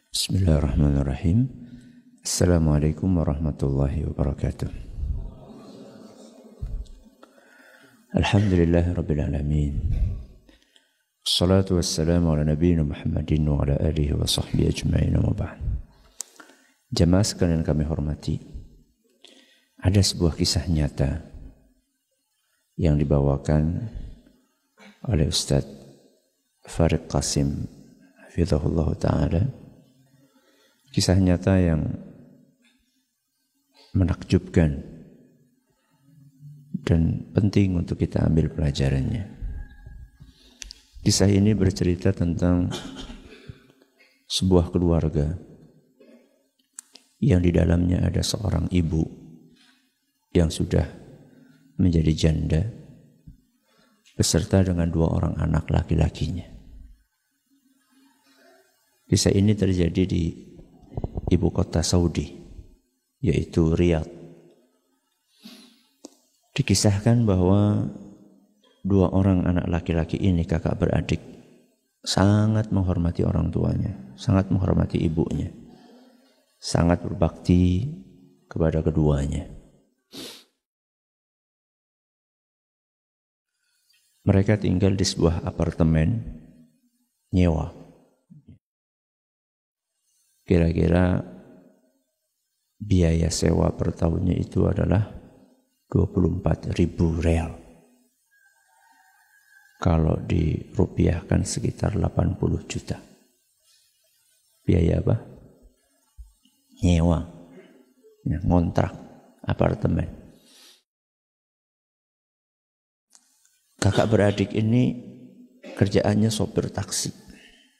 Bismillahirrahmanirrahim. Assalamualaikum warahmatullahi wabarakatuh. Alhamdulillahirabbil alamin. Wassalatu wassalamu ala nabiyyina Muhammadin wa ala alihi wa sahbihi ajma'in wa ba'd. Jamaah sekalian kami hormati, ada sebuah kisah nyata yang dibawakan oleh Ustaz Farid Qasim hafizahullah ta'ala. Kisah nyata yang menakjubkan dan penting untuk kita ambil pelajarannya. Kisah ini bercerita tentang sebuah keluarga yang di dalamnya ada seorang ibu yang sudah menjadi janda beserta dengan 2 orang anak laki-lakinya. Kisah ini terjadi di ibu kota Saudi, yaitu Riyadh. Dikisahkan bahwa 2 orang anak laki-laki ini, kakak beradik, sangat menghormati orang tuanya, sangat menghormati ibunya, sangat berbakti kepada keduanya. Mereka tinggal di sebuah apartemen nyewa. Kira-kira biaya sewa per tahunnya itu adalah 24.000 real. Kalau dirupiahkan sekitar 80 juta. Biaya apa? Nyewa. Ya, ngontrak apartemen. Kakak beradik ini kerjaannya sopir taksi.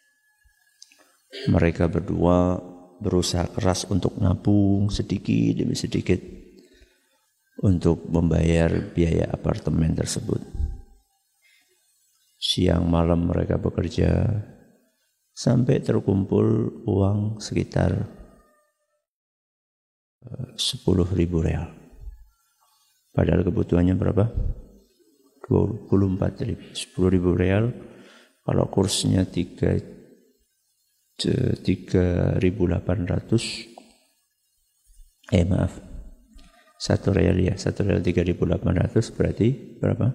Mereka berdua berusaha keras untuk nabung sedikit demi sedikit untuk membayar biaya apartemen tersebut. Siang malam mereka bekerja sampai terkumpul uang sekitar 10.000 real. Padahal kebutuhannya berapa? 24.000. 10.000 real kalau kursnya 3.800, maaf, 1 real ya, 1 real 3.800 berarti berapa?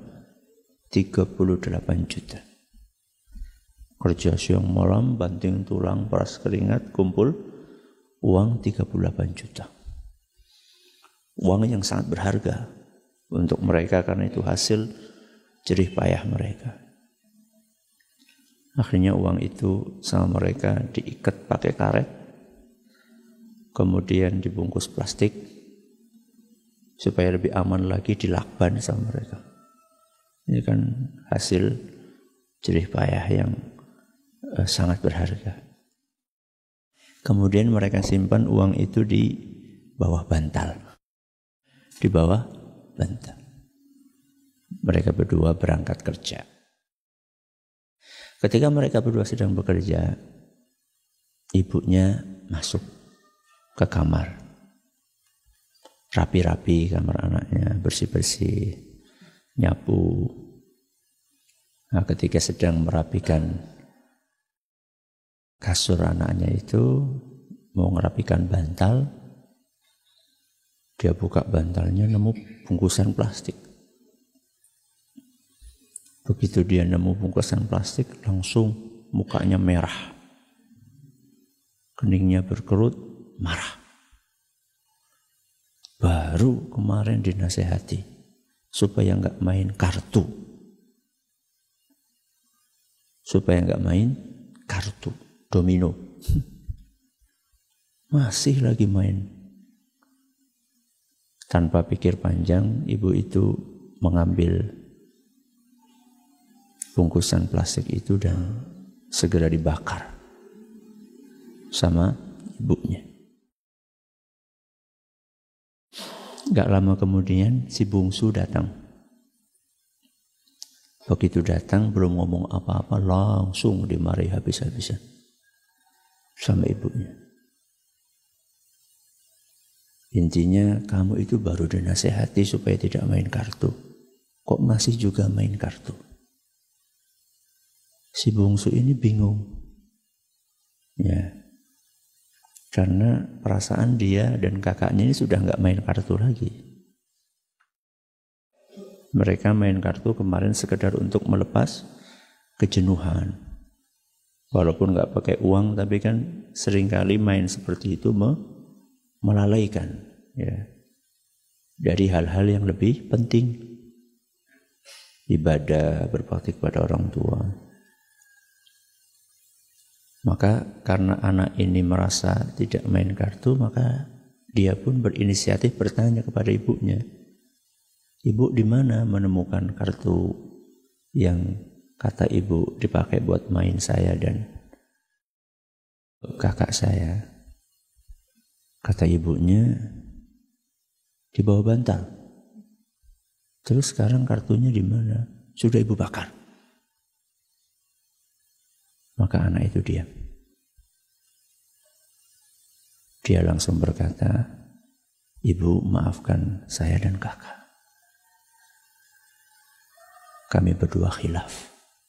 38 juta. Kerja siang malam, banting tulang, peras keringat, kumpul uang 38 juta. Uang yang sangat berharga untuk mereka karena itu hasil jerih payah mereka. Akhirnya uang itu sama mereka diikat pakai karet, kemudian dibungkus plastik supaya lebih aman lagi, dilakban sama mereka. Ini kan hasil jerih payah yang sangat berharga. Kemudian mereka simpan uang itu di bawah bantal. Di bawah bantal. Mereka berdua berangkat kerja. Ketika mereka berdua sedang bekerja, ibunya masuk ke kamar. Rapi-rapi kamar anaknya, bersih-bersih, nyapu. Nah, ketika sedang merapikan kasur anaknya itu, mau merapikan bantal, dia buka bantalnya, nemu bungkusan plastik. Begitu dia nemu bungkusan plastik, langsung mukanya merah. Keningnya berkerut, marah. Baru kemarin dinasehati supaya enggak main kartu. Supaya enggak main kartu, domino. Masih lagi main. Tanpa pikir panjang, ibu itu mengambil bungkusan plastik itu dan segera dibakar sama ibunya. Gak lama kemudian si bungsu datang. Begitu datang belum ngomong apa-apa, langsung dimarahi habis-habisan sama ibunya. Intinya kamu itu baru dinasehati supaya tidak main kartu. Kok masih juga main kartu? Si bungsu ini bingung. Ya. Karena perasaan dia dan kakaknya ini sudah nggak main kartu lagi. Mereka main kartu kemarin sekedar untuk melepas kejenuhan. Walaupun nggak pakai uang, tapi kan seringkali main seperti itu melalaikan ya, dari hal-hal yang lebih penting, ibadah, berbakti kepada orang tua. Maka karena anak ini merasa tidak main kartu, maka dia pun berinisiatif bertanya kepada ibunya, "Ibu, di mana menemukan kartu yang kata ibu dipakai buat main saya dan kakak saya?" Kata ibunya, "Di bawah bantal." "Terus sekarang kartunya di mana?" "Sudah ibu bakar." Maka anak itu diam. Dia langsung berkata, "Ibu, maafkan saya dan kakak. Kami berdua khilaf."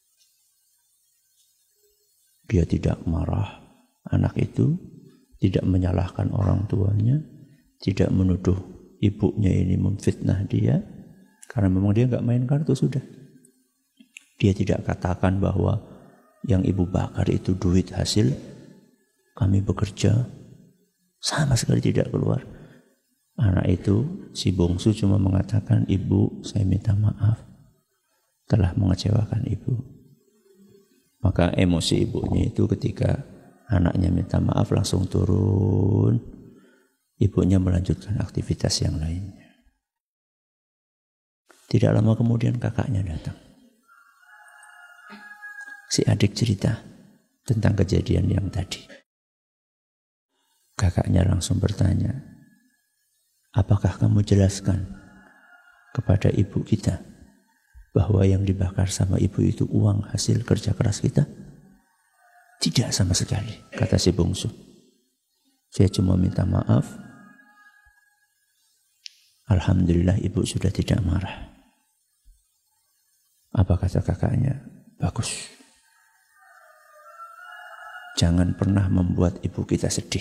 Dia tidak marah. Anak itu tidak menyalahkan orang tuanya, tidak menuduh ibunya ini memfitnah dia, karena memang dia nggak main kartu sudah. Dia tidak katakan bahwa yang ibu bakar itu duit hasil kami bekerja, sama sekali tidak keluar. Anak itu, si bungsu, cuma mengatakan, "Ibu, saya minta maaf telah mengecewakan ibu." Maka emosi ibunya itu ketika anaknya minta maaf langsung turun. Ibunya melanjutkan aktivitas yang lainnya. Tidak lama kemudian kakaknya datang. Si adik cerita tentang kejadian yang tadi. Kakaknya langsung bertanya, "Apakah kamu jelaskan kepada ibu kita bahwa yang dibakar sama ibu itu uang hasil kerja keras kita?" "Tidak sama sekali," kata si bungsu. "Saya cuma minta maaf. Alhamdulillah ibu sudah tidak marah." Apa kata kakaknya? "Bagus. Jangan pernah membuat ibu kita sedih."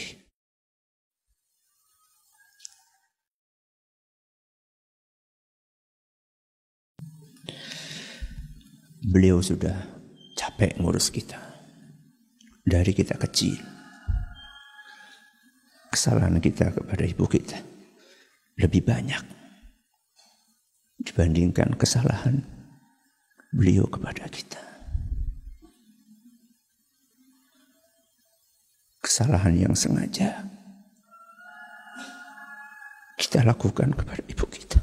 Beliau sudah capek ngurus kita. Dari kita kecil, kesalahan kita kepada ibu kita lebih banyak dibandingkan kesalahan beliau kepada kita. Kesalahan yang sengaja kita lakukan kepada ibu kita.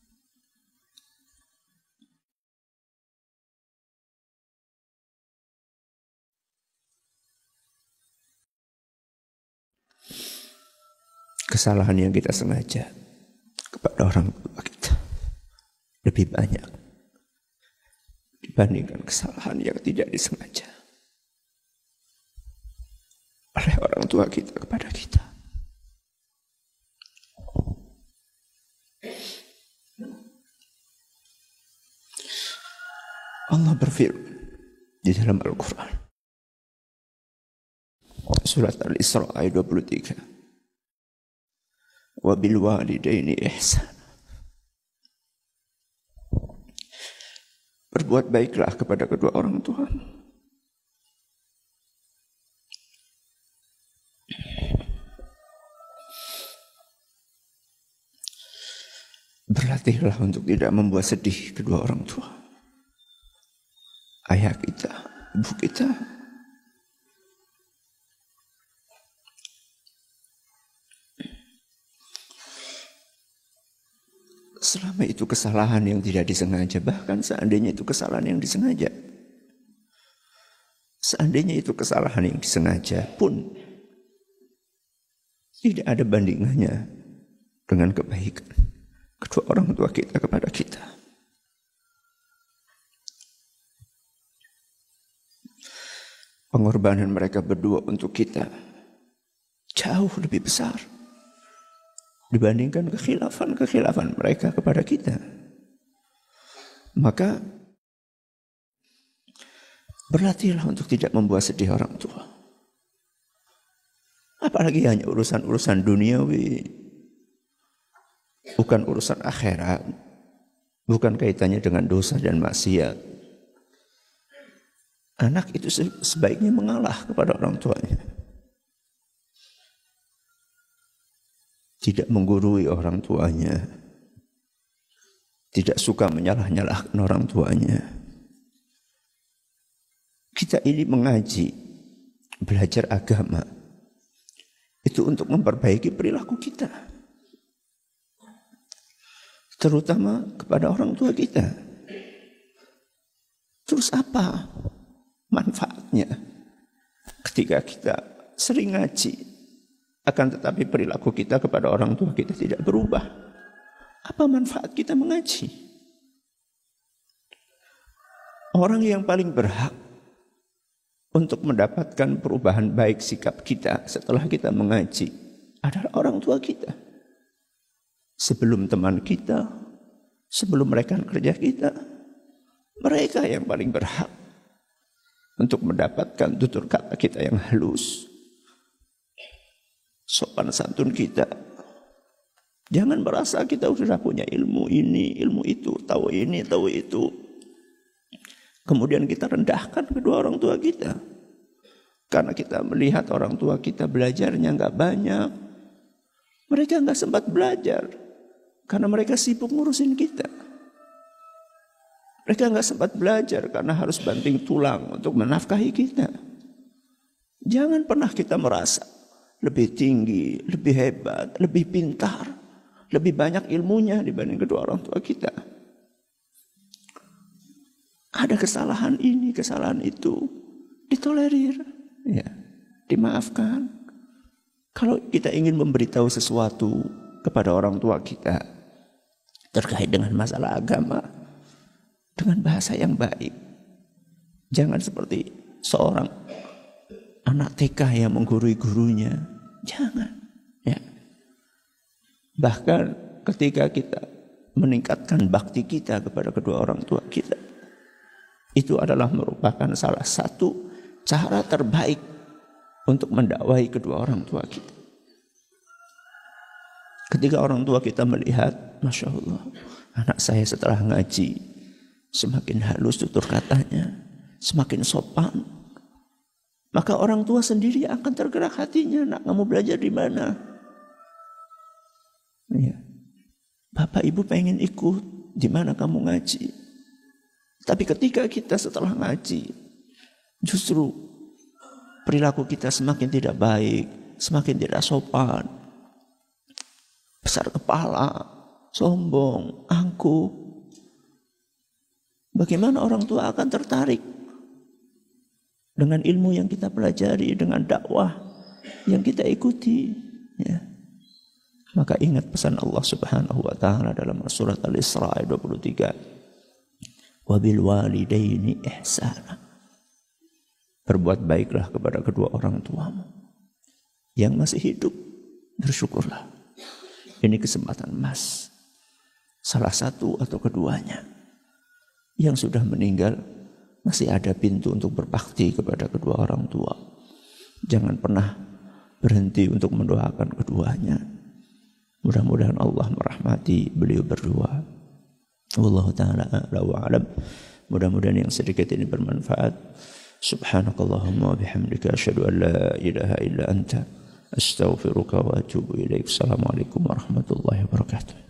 Kesalahan yang kita sengaja kepada orang tua kita lebih banyak dibandingkan kesalahan yang tidak disengaja oleh orang tua kita kepada kita. Allah berfirman di dalam Al-Quran, surat Al-Isra ayat 23, "Wa bil walidaini ihsan." Berbuat baiklah kepada kedua orang tua. Berlatihlah untuk tidak membuat sedih kedua orang tua. Ayah kita, ibu kita. Selama itu kesalahan yang tidak disengaja, bahkan seandainya itu kesalahan yang disengaja. Seandainya itu kesalahan yang disengaja pun tidak ada bandingannya dengan kebaikan kedua orang tua kita kepada kita. Pengorbanan mereka berdua untuk kita jauh lebih besar dibandingkan kekhilafan mereka kepada kita. Maka berlatihlah untuk tidak membuat sedih orang tua. Apalagi hanya urusan-urusan duniawi. Bukan urusan akhirat. Bukan kaitannya dengan dosa dan maksiat. Anak itu sebaiknya mengalah kepada orang tuanya. Tidak menggurui orang tuanya. Tidak suka menyalah-nyalahkan orang tuanya. Kita ini mengaji, belajar agama. Itu untuk memperbaiki perilaku kita. Terutama kepada orang tua kita. Terus apa manfaatnya ketika kita sering ngaji, akan tetapi perilaku kita kepada orang tua kita tidak berubah? Apa manfaat kita mengaji? Orang yang paling berhak untuk mendapatkan perubahan baik sikap kita setelah kita mengaji adalah orang tua kita. Sebelum teman kita, sebelum rekan kerja kita, mereka yang paling berhak untuk mendapatkan tutur kata kita yang halus, sopan santun kita. Jangan merasa kita sudah punya ilmu ini, ilmu itu, tahu ini, tahu itu. Kemudian kita rendahkan kedua orang tua kita. Karena kita melihat orang tua kita belajarnya nggak banyak. Mereka nggak sempat belajar. Karena mereka sibuk ngurusin kita. Mereka nggak sempat belajar karena harus banting tulang untuk menafkahi kita. Jangan pernah kita merasa lebih tinggi, lebih hebat, lebih pintar, lebih banyak ilmunya dibanding kedua orang tua kita. Ada kesalahan ini, kesalahan itu, ditolerir, ya, dimaafkan. Kalau kita ingin memberitahu sesuatu kepada orang tua kita terkait dengan masalah agama, dengan bahasa yang baik. Jangan seperti seorang anak TK yang menggurui gurunya. Jangan. Ya. Bahkan ketika kita meningkatkan bakti kita kepada kedua orang tua kita, itu adalah merupakan salah satu cara terbaik untuk mendakwahi kedua orang tua kita. Ketika orang tua kita melihat, Masya Allah, anak saya setelah ngaji, semakin halus tutur katanya, semakin sopan. Maka orang tua sendiri akan tergerak hatinya. Nak, kamu belajar di mana? Ya. Bapak ibu pengen ikut, di mana kamu ngaji? Tapi ketika kita setelah ngaji, justru perilaku kita semakin tidak baik, semakin tidak sopan, besar kepala, sombong, angkuh. Bagaimana orang tua akan tertarik dengan ilmu yang kita pelajari, dengan dakwah yang kita ikuti, ya. Maka ingat pesan Allah Subhanahu wa taala dalam surat Al-Isra ayat 23. Wabil walidaini ihsana. Berbuat baiklah kepada kedua orang tuamu. Yang masih hidup, bersyukurlah. Ini kesempatan emas. Salah satu atau keduanya. Yang sudah meninggal, masih ada pintu untuk berbakti kepada kedua orang tua. Jangan pernah berhenti untuk mendoakan keduanya. Mudah-mudahan Allah merahmati beliau berdua. Wallahu ta'ala a'la wa a'lam. Mudah-mudahan yang sedikit ini bermanfaat. Subhanakallahumma wa bihamdika asyhadu an la ilaha illa anta astaghfiruka wa atubu ilaik. Assalamualaikum warahmatullahi wabarakatuh.